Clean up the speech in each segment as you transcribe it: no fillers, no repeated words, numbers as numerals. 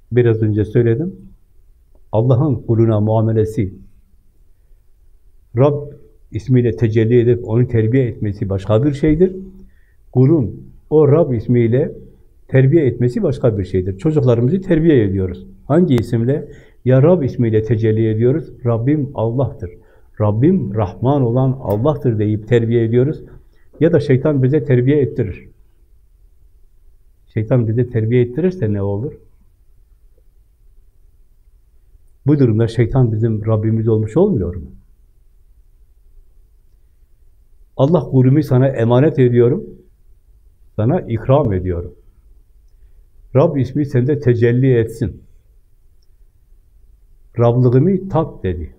Biraz önce söyledim. Allah'ın kuluna muamelesi, Rab ismiyle tecelli edip onu terbiye etmesi başka bir şeydir. Kulun o Rab ismiyle terbiye etmesi başka bir şeydir. Çocuklarımızı terbiye ediyoruz. Hangi isimle? Ya Rab ismiyle tecelli ediyoruz. Rabbim Allah'tır. Rabbim Rahman olan Allah'tır deyip terbiye ediyoruz. Ya da şeytan bize terbiye ettirir. Şeytan bize terbiye ettirirse ne olur? Bu durumda şeytan bizim Rabbimiz olmuş olmuyor mu? Allah kulumu sana emanet ediyorum, sana ikram ediyorum. Rab ismi sende tecelli etsin. Rablığımı tat dedi.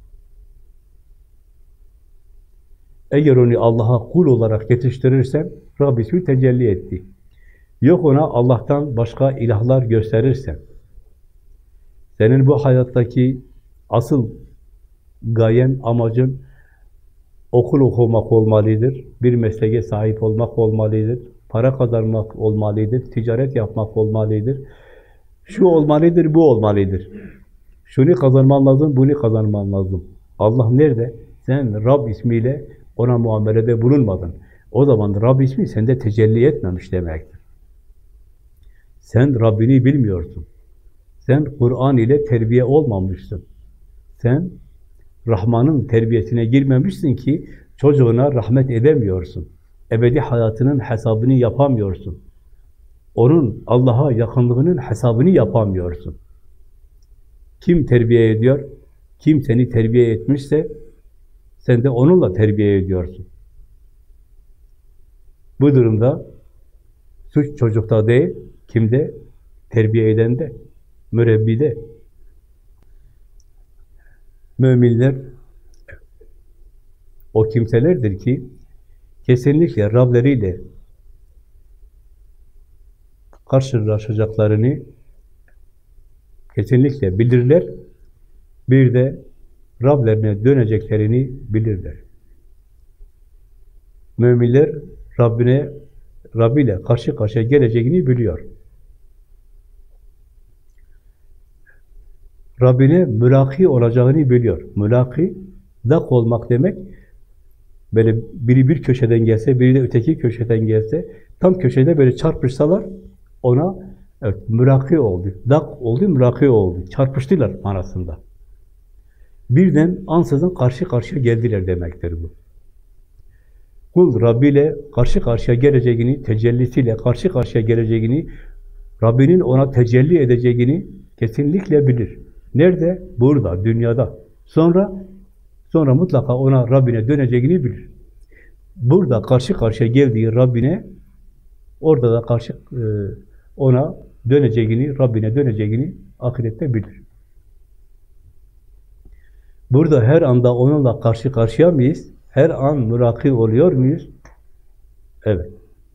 Eğer onu Allah'a kul olarak yetiştirirsen, Rab ismi tecelli etti. Yok ona Allah'tan başka ilahlar gösterirsen, senin bu hayattaki asıl gayen, amacın okul okumak olmalıdır, bir mesleğe sahip olmak olmalıdır, para kazanmak olmalıdır, ticaret yapmak olmalıdır, şu olmalıdır, bu olmalıdır. Şunu kazanman lazım, bunu kazanman lazım. Allah nerede? Sen Rab ismiyle ona muamelede bulunmadın. O zaman Rab ismi sende tecelli etmemiş demektir. Sen Rabbini bilmiyorsun. Sen Kur'an ile terbiye olmamışsın. Sen Rahman'ın terbiyesine girmemişsin ki çocuğuna rahmet edemiyorsun. Ebedi hayatının hesabını yapamıyorsun. Onun Allah'a yakınlığının hesabını yapamıyorsun. Kim terbiye ediyor? Kim seni terbiye etmişse sen de onunla terbiye ediyorsun. Bu durumda suç çocukta değil, kimde? Terbiye edende, mürebbide. Müminler o kimselerdir ki kesinlikle Rableriyle karşılaşacaklarını kesinlikle bilirler. Bir de Rablerine döneceklerini bilirler. Müminler Rabbiyle karşı karşıya geleceğini biliyor. Rabbine mülaki olacağını biliyor. Mülaki, dak olmak demek, böyle biri bir köşeden gelse, biri de öteki köşeden gelse, tam köşede böyle çarpışsalar, ona evet, mülaki oldu, dak oldu, mülaki oldu, çarpıştılar manasında. Birden ansızın karşı karşıya geldiler demektir bu. Kul Rabbi ile karşı karşıya geleceğini, tecellisiyle karşı karşıya geleceğini, Rabbinin ona tecelli edeceğini kesinlikle bilir. Nerede? Burada, dünyada. Sonra mutlaka ona, Rabbine döneceğini bilir. Burada karşı karşıya geldiği Rabbine, orada da ona döneceğini, Rabbine döneceğini ahirette bilir. Burada her anda onunla karşı karşıya mıyız? Her an müraki oluyor muyuz? Evet.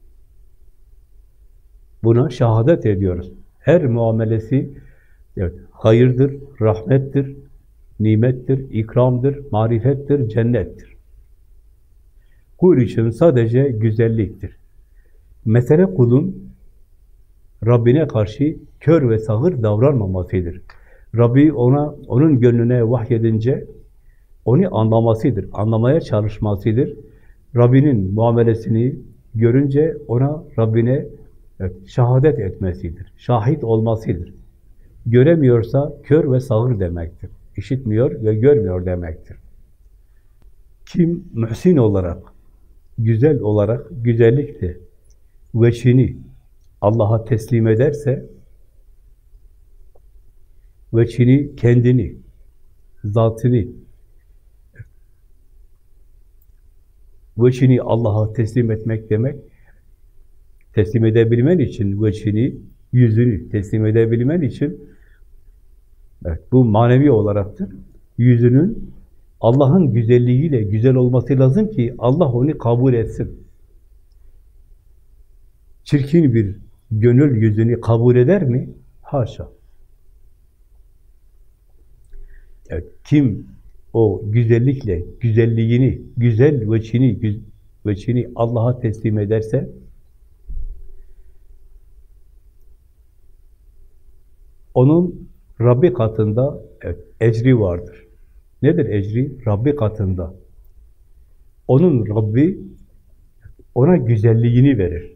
Buna şehadet ediyoruz. Her muamelesi evet, hayırdır, rahmettir, nimettir, ikramdır, marifettir, cennettir. Kul için sadece güzelliktir. Mesele kulun Rabbine karşı kör ve sağır davranmamasıdır. Rabbi onun gönlüne vahyedince onu anlamasıdır, anlamaya çalışmasıdır. Rabbinin muamelesini görünce ona Rabbine evet, şehadet etmesidir, şahit olmasıdır. Göremiyorsa kör ve sağır demektir. İşitmiyor ve görmüyor demektir. Kim mühsin olarak, güzel olarak, güzellikle veçhini Allah'a teslim ederse, veçhini, kendini, zatını, veçhini Allah'a teslim etmek demek, teslim edebilmen için veçhini, yüzünü teslim edebilmen için, evet, bu manevi olaraktır. Yüzünün Allah'ın güzelliğiyle güzel olması lazım ki Allah onu kabul etsin. Çirkin bir gönül yüzünü kabul eder mi? Haşa. Evet, kim o güzellikle, güzelliğini, güzel veçhini Allah'a teslim ederse, Onun Rabbi katında evet, ecri vardır. Nedir ecri? Rabbi katında. Onun Rabbi ona güzelliğini verir.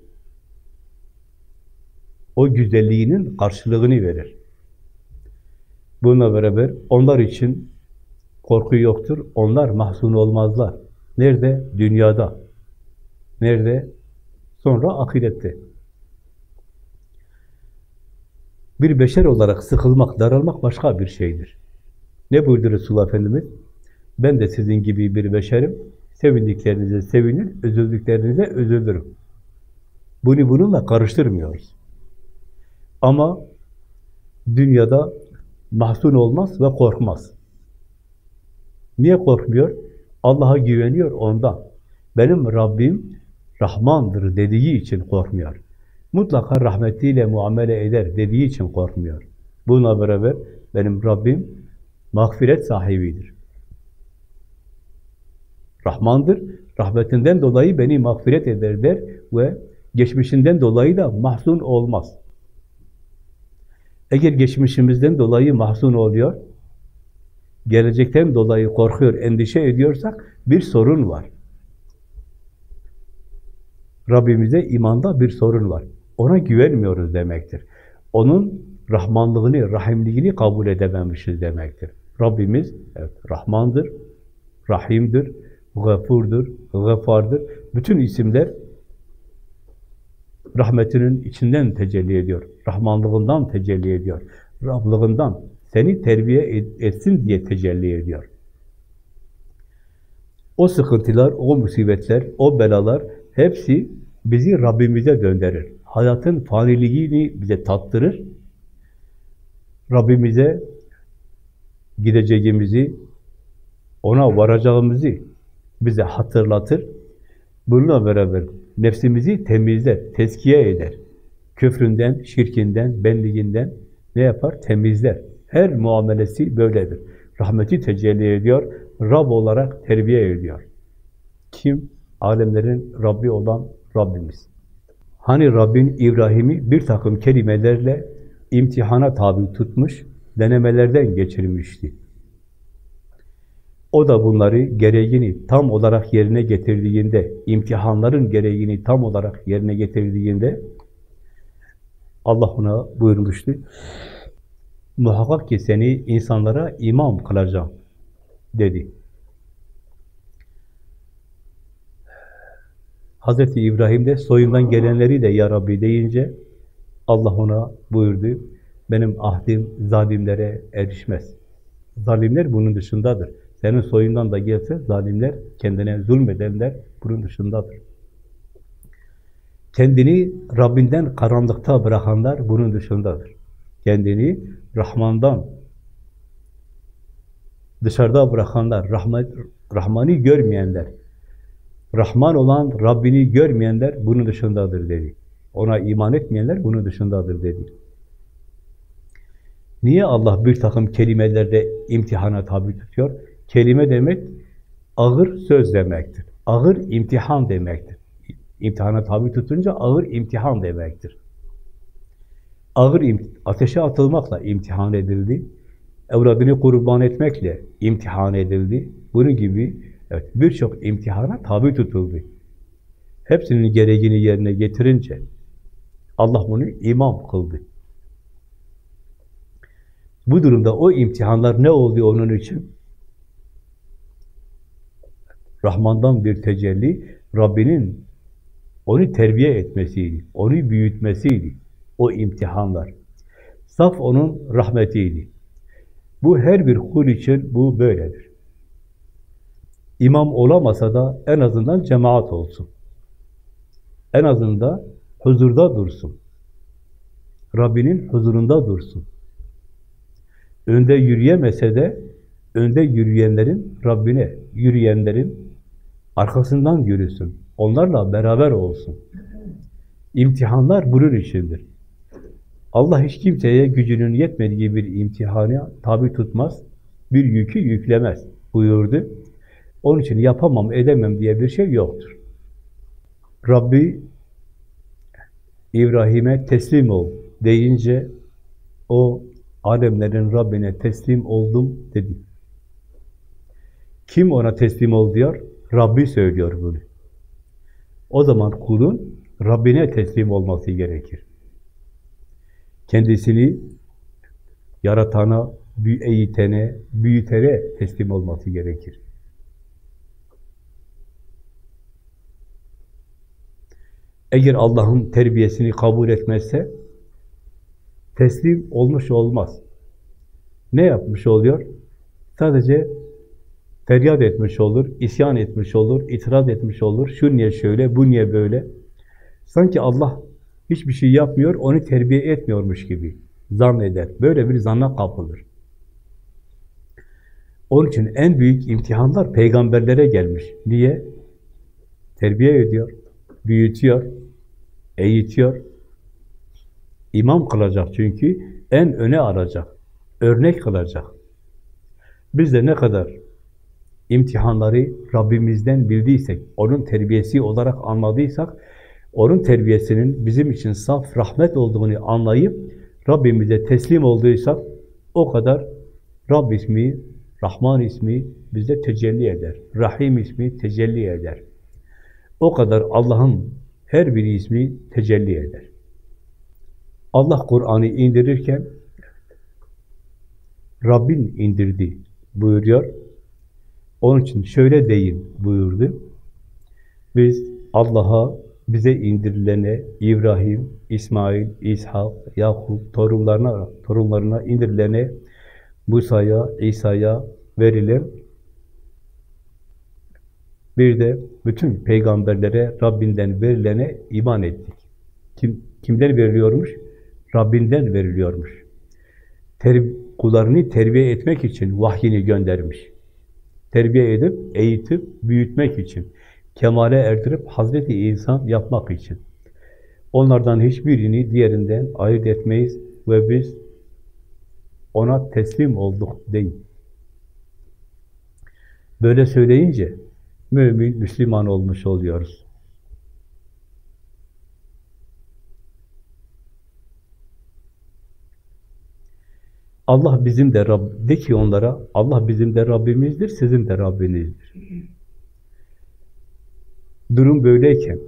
O güzelliğinin karşılığını verir. Bununla beraber onlar için korku yoktur. Onlar mahzun olmazlar. Nerede? Dünyada. Nerede? Sonra ahirette. Bir beşer olarak sıkılmak, daralmak başka bir şeydir. Ne buyurdu Resulullah Efendimiz? Ben de sizin gibi bir beşerim. Sevindiklerinize sevinir, üzüldüklerinize üzülürüm. Bunu bununla karıştırmıyoruz. Ama dünyada mahzun olmaz ve korkmaz. Niye korkmuyor? Allah'a güveniyor ondan. Benim Rabbim Rahmandır dediği için korkmuyor. Mutlaka rahmetiyle muamele eder dediği için korkmuyor. Bununla beraber benim Rabbim mağfiret sahibidir. Rahmandır, rahmetinden dolayı beni mağfiret eder der ve geçmişinden dolayı da mahzun olmaz. Eğer geçmişimizden dolayı mahzun oluyor, gelecekten dolayı korkuyor, endişe ediyorsak bir sorun var. Rabbimize imanda bir sorun var. Ona güvenmiyoruz demektir. Onun Rahmanlığını, Rahimliğini kabul edememişiz demektir. Rabbimiz evet, Rahmandır, Rahim'dir, Gafur'dur, Gafar'dır. Bütün isimler rahmetinin içinden tecelli ediyor. Rahmanlığından tecelli ediyor. Rablığından seni terbiye etsin diye tecelli ediyor. O sıkıntılar, o musibetler, o belalar hepsi bizi Rabbimize döndürür. Hayatın faniliğini bize tattırır. Rabbimize gideceğimizi, ona varacağımızı bize hatırlatır. Bununla beraber nefsimizi temizler, tezkiye eder. Küfründen, şirkinden, benliğinden ne yapar? Temizler. Her muamelesi böyledir. Rahmeti tecelli ediyor, Rab olarak terbiye ediyor. Kim? Alemlerin Rabbi olan Rabbimiz. Hani Rabbin İbrahim'i bir takım kelimelerle imtihana tabi tutmuş, denemelerden geçirmişti. O da bunları gereğini tam olarak yerine getirdiğinde, imtihanların gereğini tam olarak yerine getirdiğinde Allah ona buyurmuştu. Muhakkak ki seni insanlara imam kılacağım dedi. Hazreti İbrahim de soyundan gelenleri de ya Rabbi deyince Allah ona buyurdu. Benim ahdim zalimlere erişmez. Zalimler bunun dışındadır. Senin soyundan da gelse zalimler, kendine zulmedenler bunun dışındadır. Kendini Rabbinden karanlıkta bırakanlar bunun dışındadır. Kendini Rahman'dan dışarıda bırakanlar, Rahman'ı görmeyenler, Rahman olan Rabbini görmeyenler bunun dışındadır dedi. Ona iman etmeyenler bunun dışındadır dedi. Niye Allah bir takım kelimelerde imtihana tabi tutuyor? Kelime demek ağır söz demektir. Ağır imtihan demektir. İmtihana tabi tutunca ağır imtihan demektir. Ateşe atılmakla imtihan edildi. Evladını kurban etmekle imtihan edildi. Bunun gibi evet, birçok imtihana tabi tutuldu. Hepsinin gereğini yerine getirince Allah bunu imam kıldı. Bu durumda o imtihanlar ne oldu onun için? Rahman'dan bir tecelli, Rabbinin onu terbiye etmesiydi, onu büyütmesiydi. O imtihanlar. Saf onun rahmetiydi. Bu her bir kul için bu böyledir. İmam olamasa da en azından cemaat olsun. En azından huzurda dursun. Rabbinin huzurunda dursun. Önde yürüyemese de önde yürüyenlerin Rabbine, yürüyenlerin arkasından yürüsün. Onlarla beraber olsun. İmtihanlar bunun içindir. Allah hiç kimseye gücünün yetmediği bir imtihana tabi tutmaz, bir yükü yüklemez buyurdu. Onun için yapamam, edemem diye bir şey yoktur. Rabbi İbrahim'e teslim ol deyince o alemlerin Rabbine teslim oldum dedi. Kim ona teslim ol diyor? Rabbi söylüyor bunu. O zaman kulun Rabbine teslim olması gerekir. Kendisini yaratana, eğitene, büyütere teslim olması gerekir. Eğer Allah'ın terbiyesini kabul etmezse teslim olmuş olmaz. Ne yapmış oluyor? Sadece feryat etmiş olur, isyan etmiş olur, itiraz etmiş olur. Şu niye şöyle, bu niye böyle? Sanki Allah hiçbir şey yapmıyor, onu terbiye etmiyormuş gibi zanneder. Böyle bir zanna kapılır. Onun için en büyük imtihanlar peygamberlere gelmiş. Niye? Terbiye ediyor, büyütüyor, eğitiyor. İmam kılacak çünkü, en öne alacak, örnek kılacak. Biz de ne kadar imtihanları Rabbimizden bildiysek, onun terbiyesi olarak anladıysak, onun terbiyesinin bizim için saf rahmet olduğunu anlayıp Rabbimize teslim olduysak, o kadar Rabb ismi, Rahman ismi bizde tecelli eder. Rahim ismi tecelli eder. O kadar Allah'ın her bir ismi tecelli eder. Allah Kur'an'ı indirirken Rabbin indirdi buyuruyor. Onun için şöyle deyin buyurdu. Biz Allah'a, bize indirilene, İbrahim, İsmail, İshak, Yakup torunlarına indirilene, Musa'ya, İsa'ya verilen, bir de bütün peygamberlere, Rabbinden verilene iman ettik. Kimden veriliyormuş? Rabbinden veriliyormuş. Kullarını terbiye etmek için vahyini göndermiş. Terbiye edip, eğitip, büyütmek için. Kemale erdirip Hazreti insan yapmak için. Onlardan hiçbirini diğerinden ayırt etmeyiz ve biz ona teslim olduk deyin. Böyle söyleyince mümin, Müslüman olmuş oluyoruz. Allah bizim de Rabb, de ki onlara, Allah bizim de Rabbimizdir, sizin de Rabbinizdir. Durum böyleyken,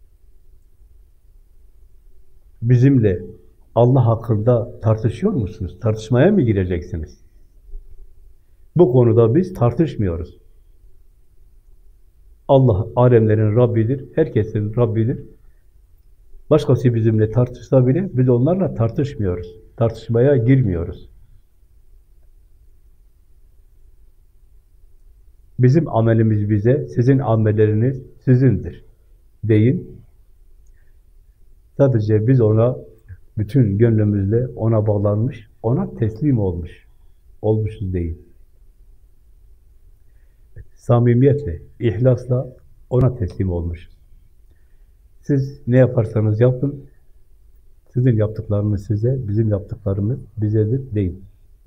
bizimle Allah hakkında tartışıyor musunuz? Tartışmaya mı gireceksiniz? Bu konuda biz tartışmıyoruz. Allah alemlerin Rabbidir, herkesin Rabbidir. Başkası bizimle tartışsa bile biz onlarla tartışmıyoruz. Tartışmaya girmiyoruz. Bizim amelimiz bize, sizin amelleriniz sizindir deyin. Sadece biz ona bütün gönlümüzle ona bağlanmış, ona teslim olmuşuz deyin. Samimiyetle, ihlasla ona teslim olmuşuz. Siz ne yaparsanız yapın, sizin yaptıklarınız size, bizim yaptıklarımız bizedir deyin.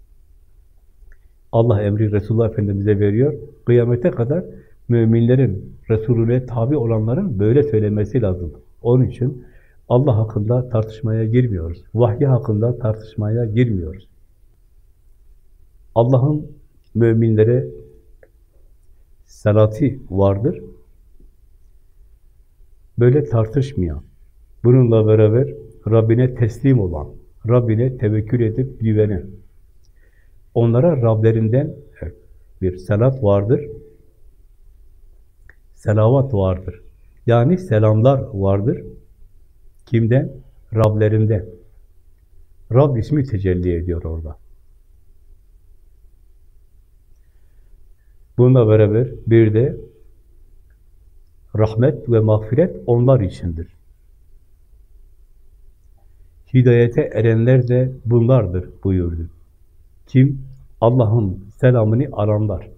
Allah emri Resulullah Efendimiz'e veriyor. Kıyamete kadar müminlerin, Resulüne tabi olanların böyle söylemesi lazım. Onun için Allah hakkında tartışmaya girmiyoruz. Vahyi hakkında tartışmaya girmiyoruz. Allah'ın müminlere salatı vardır. Böyle tartışmayan, bununla beraber Rabbine teslim olan, Rabbine tevekkül edip güvenen, onlara Rablerinden bir salat vardır, selavat vardır. Yani selamlar vardır. Kimden? Rablerinden. Rab ismi tecelli ediyor orada. Bununla beraber bir de rahmet ve mağfiret onlar içindir. Hidayete erenler de bunlardır buyurdu. Kim? Allah'ın selamını aranlar.